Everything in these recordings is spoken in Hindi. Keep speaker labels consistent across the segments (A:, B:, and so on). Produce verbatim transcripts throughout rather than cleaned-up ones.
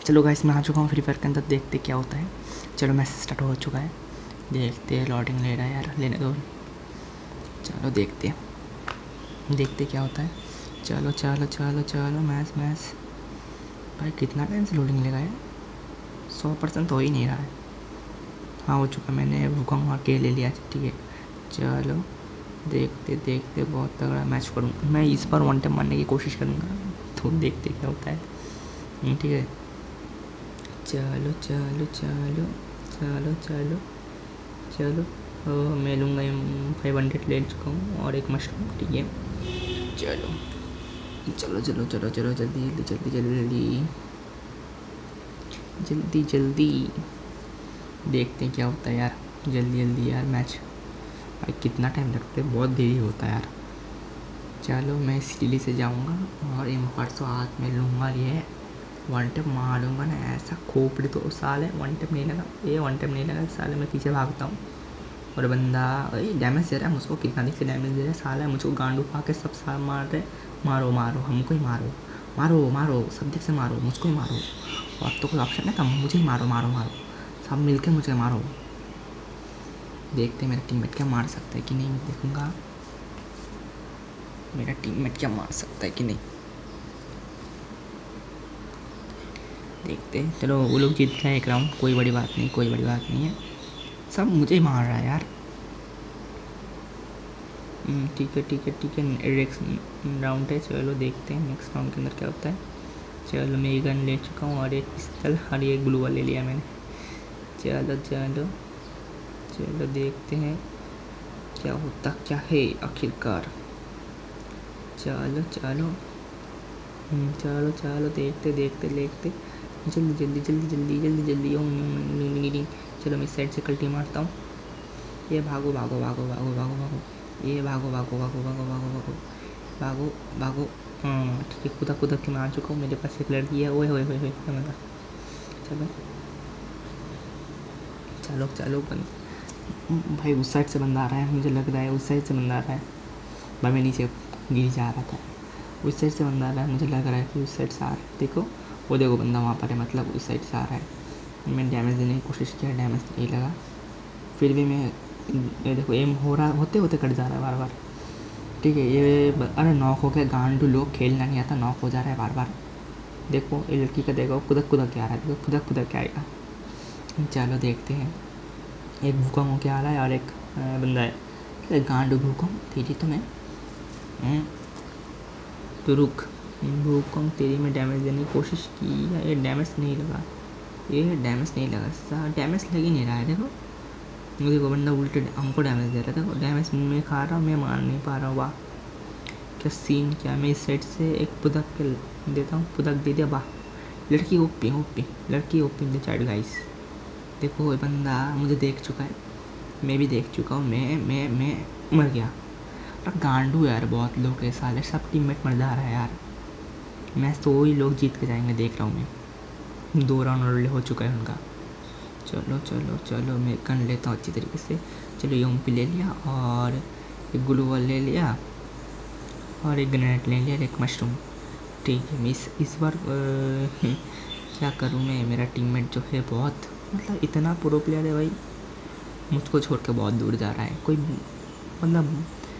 A: चलो गाइस मैं आ चुका हूँ फ्री फायर के अंदर, देखते क्या होता है। चलो मैसेज स्टार्ट हो चुका है, देखते हैं। लॉडिंग ले रहा है यार, लेने दो। चलो देखते हैं देखते क्या होता है। चलो चलो चलो चलो मैच मैच। भाई कितना टाइम से लोडिंग लेगा है, सौ परसेंट हो ही नहीं रहा है। हाँ हो चुका, मैंने भूखा के ले लिया। ठीक है चलो देखते देखते, बहुत तगड़ा मैच करूँगा मैं इस बार। वन टाइम मारने की कोशिश करूँगा, तो देखते क्या होता है। ठीक है चलो चलो चलो चलो चलो चलो। ओ, मैं लूँगा फाइव हंड्रेड ले चुका हूँ और एक मशरूम। ठीक है चलो चलो चलो चलो चलो जल्दी जल्दी जल्दी जल्दी जल्दी जल्दी देखते हैं क्या होता है यार। जल्दी जल्दी यार मैच। भाई कितना टाइम लगता है, बहुत देरी होता है यार। चलो मैं सीढ़ी से जाऊँगा और इन परसों हाथ में लूँगा। ये वन टेप मारूंगा ना ऐसा, खोपड़ी तो साले वन टेप नहीं लगा, ये वन टेप नहीं लगा साले। मैं पीछे भागता हूँ और बंदा डैमेज दे रहा है मुझको, कितना दिख से डैमेज दे रहा है साला। मुझको गांडू पा के सब साल मार रहे। मारो मारो हमको ही मारो, मारो मारो सब दिख से मारो, मुझको ही मारो। और तो कोई ऑप्शन नहीं था, मुझे ही मारो मारो मारो, सब मिल के मुझे मारो। देखते मेरा टीममेट क्या मार सकता है कि नहीं, देखूँगा मेरा टीममेट क्या मार सकता है कि नहीं, देखते हैं। चलो वो लोग जीत गए एक राउंड, कोई बड़ी बात नहीं, कोई बड़ी बात नहीं है। सब मुझे ही मार रहा है यार। ठीक है ठीक है ठीक है, नेक्स्ट राउंड है। चलो देखते हैं नेक्स्ट राउंड के अंदर क्या होता है। चलो मैं ये गन ले चुका हूँ और एक पिस्तल और ये ग्लू वाल ले लिया मैंने। चलो चलो चलो देखते हैं क्या होता क्या है आखिरकार। चलो चलो चलो चलो देखते देखते देखते, जल्दी जल्दी जल्दी जल्दी जल्दी जल्दी। चलो मैं इस साइड से कल्टी मारता हूँ। ये भागो भागो भागो भागो भागो भागो, ये भागो भागो भागो भागो भागो भागो भागो भागो। हाँ ठीक है, खुदा खुदा के मैं आ चुका हूँ। मेरे पास एक लड़की है, ओए होए होए होए मज़ा। चलो चलो चलो बंद। भाई उस साइड से बंदा आ रहा है, मुझे लग रहा है उस साइड से बंदा आ रहा है। भाई मैं नीचे गिर जा रहा था, उस साइड से बंदा आ रहा है, मुझे लग रहा है कि उस साइड से आ रहा है। देखो वो देखो बंदा वहाँ पर है, मतलब उस साइड से आ रहा है। मैंने डैमेज देने की कोशिश किया, डैमेज नहीं लगा, फिर भी मैं ये देखो एम हो रहा होते होते कट जा रहा है बार बार। ठीक है ये अरे नॉक हो गया, गांडू लोग खेलना नहीं आता, नॉक हो जा रहा है बार बार। देखो ये लड़की का देखो कुदक कुदक के आ रहा है, देखो कुदक कुदक के आएगा। चलो देखते हैं। एक भूकंप हो के आ रहा है और एक बंदा है। गांडू भूकंप तेरी तो मैं तो रुक, भूकंप तेरी में डैमेज देने की कोशिश की, ये डैमेज नहीं लगा, ये डैमेज नहीं लगा, सा डैमेज लग ही नहीं रहा है। देखो मुझे को बंदा उल्टे हमको डैमेज दे रहा था, डैमेज मैं खा रहा हूँ, मैं मार नहीं पा रहा हूँ। वाह क्या सीन, क्या मैं इस साइड से एक पुदक के देता हूँ, पुदक दे दिया। वाह लड़की ओपी ओपी, लड़की ओपी द चाइल्ड गाइस। देखो ये बंदा मुझे देख चुका है, मैं भी देख चुका हूँ, मैं मैं मैं मर गया। और गांडू यार बहुत लोग के साले, सब टीममेट मर जा रहा है यार। मैच तो वही लोग जीत के जाएंगे, देख रहा हूँ मैं। दो राउंड ऑलरेडी हो चुका है उनका। चलो चलो चलो मैं गन लेता हूँ अच्छी तरीके से। चलो ये पे ले लिया और एक ग्लू वॉल ले लिया और एक ग्रेनेड ले लिया और एक मशरूम। ठीक है मैं इस इस बार आ, क्या करूँ मैं, मेरा टीममेट जो है बहुत मतलब इतना प्रो प्लेयर है भाई, मुझको छोड़ के बहुत दूर जा रहा है कोई मतलब।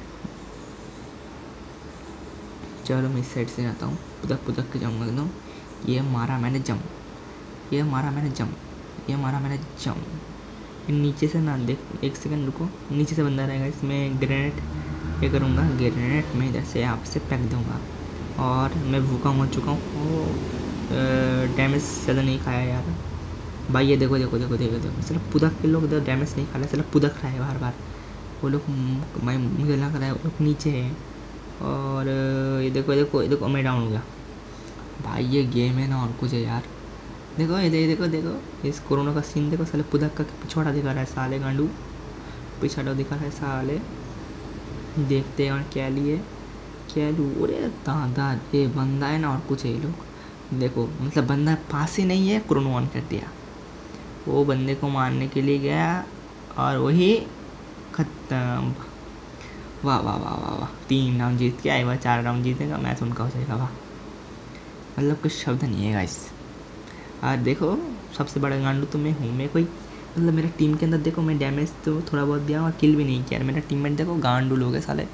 A: चलो मैं इस साइड से आता हूँ, पुदक पुदक के जाऊँगा एकदम। ये मारा मैंने जम, ये मारा मैंने जम, ये मारा मैंने जम। नीचे से ना देख, एक सेकंड रुको, नीचे से बंदा रहेगा, इसमें ग्रेनेड ये करूँगा, ग्रेनेड में इधर से यहाँ से फेंक दूँगा। और मैं भूखा हो चुका हूँ, डैमेज ज़्यादा नहीं खाया यार भाई। ये देखो देखो देखो देखो देखो सिर्फ पुदक के लोग इधर डैमेज नहीं खा रहे, सिर्फ पुदक रहा है बार बार। वो लोग मैं मुझे लग रहा है वो लोग नीचे है। और ये देखो देखो ये देखो मैं डाउन हो गया भाई। ये गेम है ना और कुछ है यार। देखो ये देखो देखो इस कोरोना का सीन देखो, साले पुदक का पिछवाड़ा दिखा रहा है साले, गांडू पिछवाड़ा दिखा रहा है साले। देखते हैं और क्या लिए क्या लू। अरे दादा ये बंदा है ना और कुछ है ये लोग। देखो मतलब बंदा पास ही नहीं है, कोरोना ऑन कर दिया। वो बंदे को मारने के लिए गया और वही खत्म। वाह वाह वाह वाह वाह, तीन राउंड जीत के आए, वह चार राउंड जीतेगा, मैच उनका हो जाएगा। वाह मतलब कुछ शब्द नहीं है गाइस। और देखो सबसे बड़ा गांडू तो मैं हूँ। मैं कोई मतलब मेरे टीम के अंदर देखो मैं डैमेज तो थोड़ा बहुत दिया और किल भी नहीं किया। मेरा टीममेट देखो गांडू लोग है साले।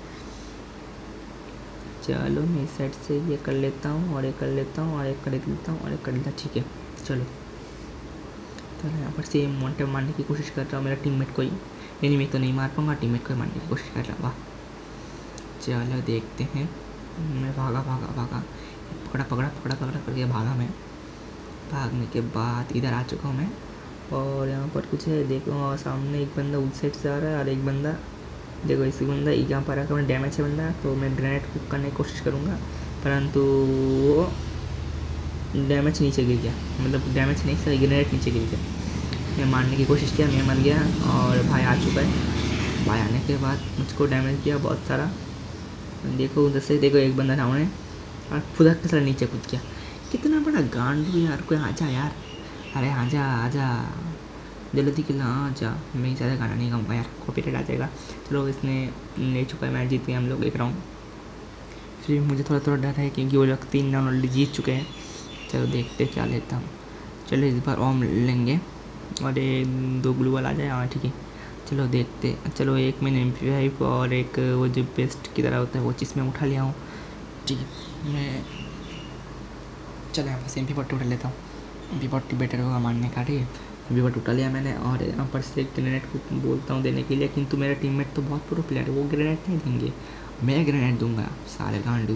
A: चलो मैं इस साइड से ये कर लेता हूँ और ये कर लेता हूँ और एक कर लेता हूँ और एक कर लेता हूँ। ठीक है चलो। तो यहाँ पर से मोंटे मारने की कोशिश कर रहा हूँ मेरा टीममेट को ही। एनिमी तो नहीं मार पाऊँगा, टीममेट को मारने की कोशिश कर रहा हूँ। वाह चलो देखते हैं। मैं भागा भागा भागा पकड़ा पकड़ा पकड़ा पकड़ा करके भागा। मैं भागने के बाद इधर आ चुका हूँ मैं और यहाँ पर कुछ है देखो। सामने एक बंदा उस साइड से आ रहा है और एक बंदा देखो इसी बंदा यहाँ पर आकर डैमेज है बंदा। तो मैं ग्रेनेड कुक करने की कोशिश करूँगा परंतु वो डैमेज नीचे गिर गया। मतलब डैमेज नहीं सर ग्रेनेड नीचे गिर गया। मैं मारने की कोशिश किया, मैं मर गया और भाई आ चुका है। भाई आने के बाद मुझको डैमेज दिया बहुत सारा। देखो उधर से देखो एक बंदा सामने और फुदक के सारा नीचे कूद गया। कितना बड़ा गांडू यार। कोई आजा यार, अरे आजा आजा जल्दी किला आजा। मैं ज़्यादा गाना नहीं गाऊँगा यार, कॉपीराइट आ जाएगा। चलो इसने ले चुका है, मैच जीत गए हम लोग एक राउंड। फिर मुझे थोड़ा थोड़ा डर है क्योंकि वो लोग तीन राउंड ऑलरेडी जीत चुके हैं। चलो देखते क्या लेता हूँ। चलो इस बार ओम लेंगे और ये दो ग्लू वाला आ जाए। हाँ ठीक है चलो देखते। चलो एक मैंने एम पी फाइव और एक वो जो बेस्ट की तरह होता है वो चीज़ मैं उठा लिया हूँ। ठीक है मैं चलो यहाँ पर एम पी फोर्टी उठा लेता हूँ। एम पी फोर्टी बेटर होगा मारने का। ठीक है एम पी फोर्टी उठा लिया मैंने और यहाँ पर से ग्रेनेड को बोलता हूँ देने के लिए, किंतु मेरा टीममेट तो बहुत प्रो प्लेयर है, वो ग्रेनेड नहीं देंगे, मैं ग्रेनेड दूंगा सारे गांडू।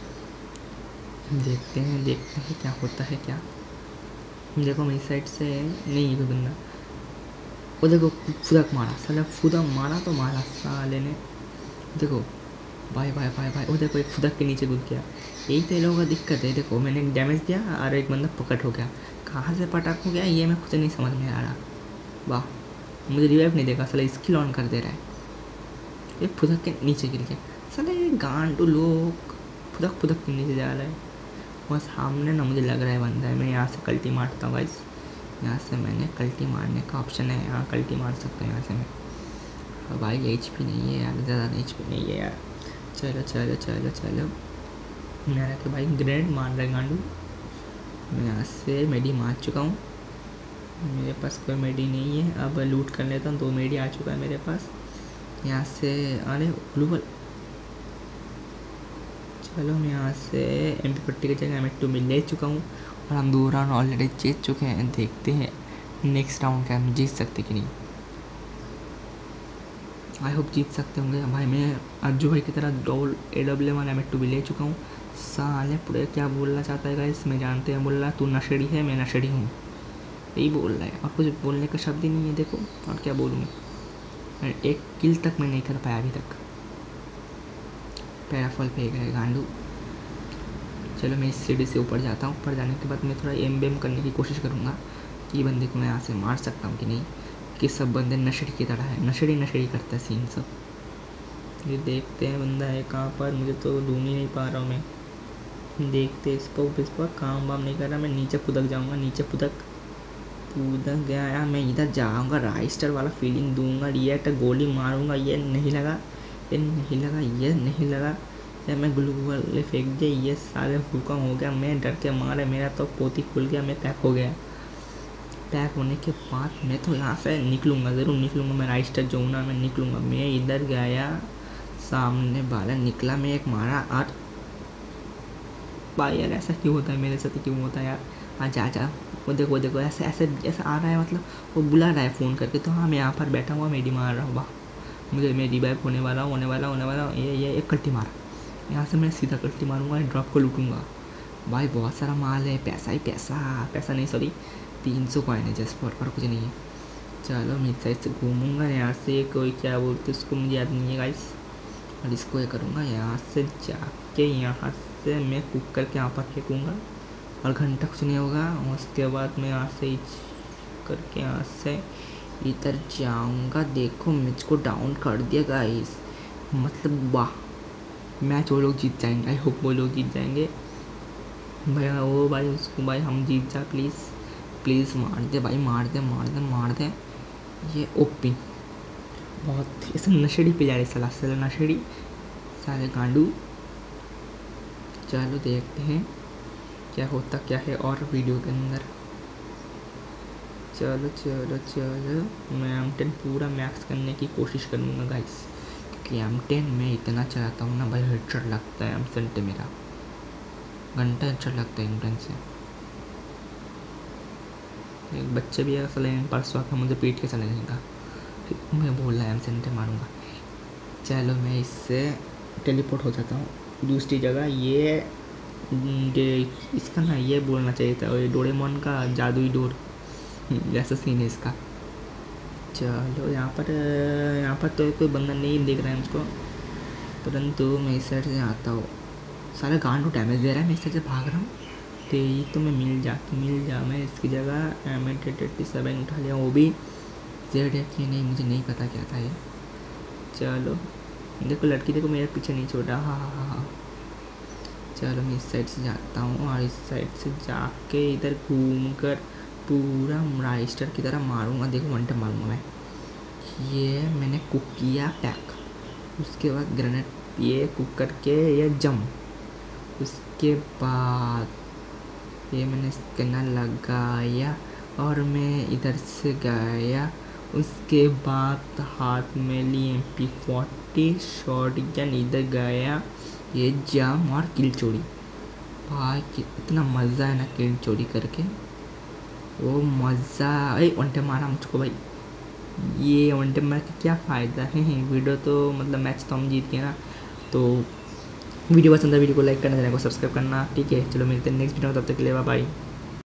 A: देखते हैं देखते हैं क्या होता है। क्या देखो मेरी साइड से नहीं है कोई बंदा। वो देखो फुदक मारा साला, फुदक मारा तो मारा साले ने। देखो भाई भाई भाई भाई वो देखो एक फुदक के नीचे कूद गया। यही तो लोगों का दिक्कत है। देखो मैंने एक डैमेज दिया और एक बंदा पकड़ हो गया। कहाँ से पटाख हो गया ये मैं खुद नहीं समझ में आ रहा। वाह मुझे रिवाइव नहीं देगा साला, स्किल ऑन कर दे रहा है। ये फुदक के नीचे गिर गया साला। ये गांडू लोग फुदक फुदक के नीचे जा रहा है। वहाँ सामने ना मुझे लग रहा है बंदा है। मैं यहाँ से कल्टी मारता हूँ गाइस। यहाँ से मैंने कल्टी मारने का ऑप्शन है, यहाँ कल्टी मार सकता हूँ यहाँ से मैं। और भाई एच पी नहीं है यार, ज़्यादा एच पी नहीं है यार। चलो चलो चलो चलो मेरा तो भाई ग्रेनेड मार रहा है गांडू। मैं यहाँ से मेडी मार चुका हूँ, मेरे पास कोई मेडी नहीं है। अब लूट कर लेता हूँ, दो मेडी आ चुका है मेरे पास। यहाँ से अरे ग्लूबल। चलो मैं यहाँ से एम पी पट्टी की जगह एम टू में ले चुका हूँ और हम दो राउंड ऑलरेडी जीत चुके हैं। देखते हैं नेक्स्ट राउंड क्या हम जीत सकते कि नहीं। आई होप जीत सकते होंगे भाई। मैं अर्जू भाई की तरह double A W one M two भी ले चुका हूँ। साले पूरे क्या बोलना चाहता है गाइस मैं जानते हैं। बोल रहा तू नशेड़ी है, मैं नशेड़ी हूँ, यही बोल रहा है और कुछ बोलने का शब्द ही नहीं है। देखो और क्या बोलूँ मैं, एक किल तक मैं नहीं कर पाया अभी तक। पैराफॉल पे गए गांडू। चलो मैं इस सीढ़ी से ऊपर जाता हूँ। ऊपर जाने के बाद मैं थोड़ा एम बेम करने की कोशिश करूँगा कि बंदे को मैं यहाँ से मार सकता हूँ कि नहीं, कि सब बंदे नशेड़ी की तरह है, नशेड़ी नशेड़ी करता है सीन सब। ये देखते हैं बंदा है कहाँ पर, मुझे तो ढूंढ ही नहीं पा रहा हूँ मैं। देखते इस पर इस पर काम वाम नहीं कर रहा। मैं नीचे फुदक जाऊँगा, नीचे फुदक फुदक गया यार। मैं इधर जाऊँगा, राइस्टर वाला फीलिंग दूंगा, ये गोली मारूंगा, ये नहीं लगा, ये नहीं लगा, ये नहीं लगा। या मैं ग्लू वाले फेंक दिया, ये सारे फूका हो गया। मैं डर के मारे मेरा तो पोती खुल गया, मैं पैक हो गया। पैक होने के बाद मैं तो यहाँ से निकलूँगा, ज़रूर निकलूँगा। मैं राइस्टर जो हूँ ना मैं निकलूँगा। मैं इधर गया, सामने वाला निकला, मैं एक मारा और भाई यार ऐसा क्यों होता है मेरे साथ, क्यों होता है यार। आजा आजा वो देखो वो देखो ऐसे ऐसे ऐसा आ रहा है, मतलब वो बुला रहा है फ़ोन करके। तो हाँ मैं यहाँ पर बैठा हुआ मेडी मार रहा हूँ। वाह मुझे मैं रिवाइव होने वाला होने वाला होने वाला ये ये एक कल्टी मारा। यहाँ से मैं सीधा कल्टी मारूंगा, ड्रॉप को लूटूंगा। भाई बहुत सारा माल है, पैसा ही पैसा, पैसा नहीं सॉरी तीन सौ कॉइन है जस्ट फॉर, और कुछ नहीं है। चलो मैं इस साइड से घूमूंगा। यहाँ से कोई क्या बोलते उसको मुझे याद नहीं है गाइस। और इसको ये करूँगा, यहाँ से जाके यहाँ से मैं कुक करके यहाँ पर फेंकूँगा और घंटा कुछ नहीं होगा। उसके बाद मैं यहाँ से करके यहाँ से इधर जाऊँगा। देखो मुझको डाउन कर दिया गाइस, मतलब वाह मैच वो लोग जीत जाएंगे। आई होप वो लोग जीत जाएंगे भाई। वो भाई उसको भाई हम जीत जा प्लीज़ प्लीज़ मार दे भाई, मार दे मार दे मार दे। ये ओपी बहुत ऐसे नशेड़ी पे जा रही सलाह सला नशेड़ी सारे गांडू। चलो देखते हैं क्या होता क्या है और वीडियो के अंदर। चलो चलो चलो मैं एम टेन पूरा मैक्स करने की कोशिश करूँगा गाइस, क्योंकि एम टेन में इतना चलाता हूँ ना भाई, हेडशॉट लगता है एम सेंटे मेरा, घंटा हेडशॉट लगता है एम टेन से। एक बच्चे भी असल परसों आकर मुझे पीट के चले जाएगा, मैं बोल रहा है एम सेंटे मारूंगा। चलो मैं इससे टेलीपोर्ट हो जाता हूँ दूसरी जगह। ये इसका ना ये बोलना चाहिए था, ये डोरेमोन का जादुई डोर जैसा सीन है इसका। चलो यहाँ पर यहाँ पर तो कोई बंदा नहीं दिख रहा है मुझको, परंतु मैं इस साइड से आता हूँ। सारा गांड डैमेज दे रहा है, मैं इस साइड से भाग रहा हूँ तो ये तो मैं मिल जा मिल जा मैं इसकी जगह एम एट्टी सेवन उठा लिया, वो भी जेड है कि नहीं मुझे नहीं पता क्या था ये। चलो देखो लड़की देखो मेरे पीछे नहीं छोड़ा, हाँ हाँ हाँ हाँ। चलो मैं इस साइड से जाता हूँ और इस साइड से जाके इधर घूमकर पूरा राइस्टर की तरह मारूंगा। देखो वन टाइम मारूंगा मैं। ये मैंने कुक किया पैक, उसके बाद ग्रेनेड ये कुक करके ये जम, उसके बाद ये मैंने स्कैनर लगाया और मैं इधर से गया। उसके बाद हाथ में ली एम पी फोर्टी शॉटगन, इधर गया ये जाम और किल चोरी। भाई कितना मज़ा है ना किल चोरी करके, वो मज़ा। अरे वन टाइम मारा मुझको भाई, ये वन टाइम मार के क्या फ़ायदा है, वीडियो तो मतलब मैच तो हम जीत गए ना। तो वीडियो पसंद है वीडियो को लाइक करना, चैनल को सब्सक्राइब करना, ठीक है। चलो मिलते हैं नेक्स्ट वीडियो में, तब तक के लिए बाय बाय।